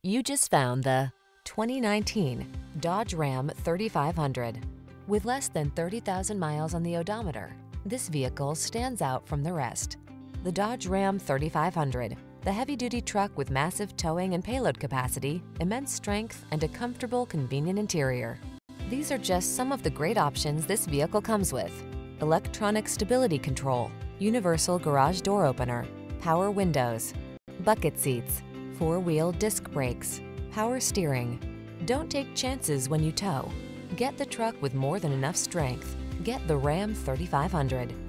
You just found the 2019 Dodge Ram 3500. With less than 30,000 miles on the odometer, this vehicle stands out from the rest. The Dodge Ram 3500, the heavy-duty truck with massive towing and payload capacity, immense strength, and a comfortable, convenient interior. These are just some of the great options this vehicle comes with: electronic stability control, universal garage door opener, power windows, bucket seats, four-wheel disc brakes, power steering. Don't take chances when you tow. Get the truck with more than enough strength. Get the Ram 3500.